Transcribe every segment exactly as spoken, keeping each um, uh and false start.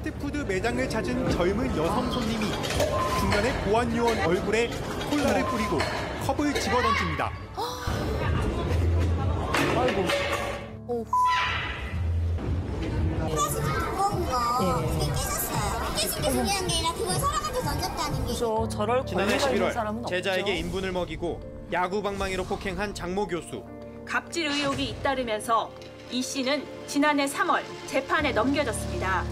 패스트푸드 매장을 찾은 젊은 여성 손님이 중년의 보안 요원 얼굴에 콜라를 뿌리고 컵을 집어던집니다. 아이고. 오. 플라스틱 두꺼운 거 그게 깨졌어요. 깨진 게 중요한 게 아니라 그걸 사람한테 던졌다는 게. 그죠. 저럴 지난해 권리가 있는 사람은 십일월 없죠. 제자에게 인분을 먹이고 야구 방망이로 폭행한 장모 교수. 갑질 의혹이 잇따르면서 이 씨는 지난해 삼월 재판에 넘겨졌습니다.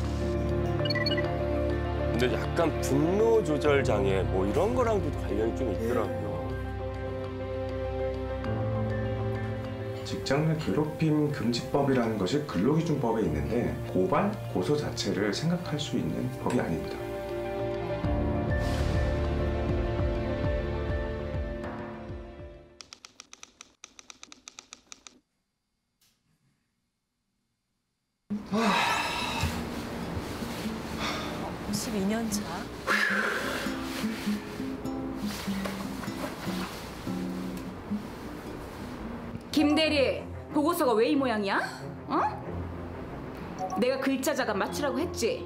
근데 약간 분노 조절 장애 뭐 이런 거랑도 관련이 좀 있더라고요. 직장 내 괴롭힘 금지법이라는 것이 근로기준법에 있는데 고발, 고소 자체를 생각할 수 있는 법이 아닙니다. 십이 년 차. 김대리, 보고서가 왜 이 모양이야? 어? 내가 글자 자가 맞추라고 했지?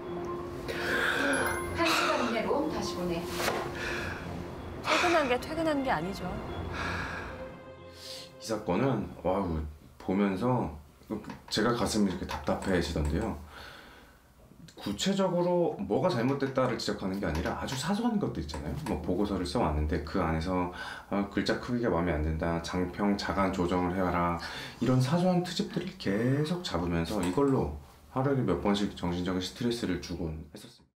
한 시간 이내로 다시 보내. 퇴근한 게 퇴근한 게 아니죠. 이 사건은 와우, 보면서 제가 가슴이 이렇게 답답해지던데요. 구체적으로 뭐가 잘못됐다를 지적하는 게 아니라 아주 사소한 것들 있잖아요. 뭐 보고서를 써왔는데 그 안에서 어, 글자 크기가 마음에 안 든다, 장평, 자간 조정을 해라, 이런 사소한 트집들을 계속 잡으면서 이걸로 하루에 몇 번씩 정신적인 스트레스를 주곤 했었습니다.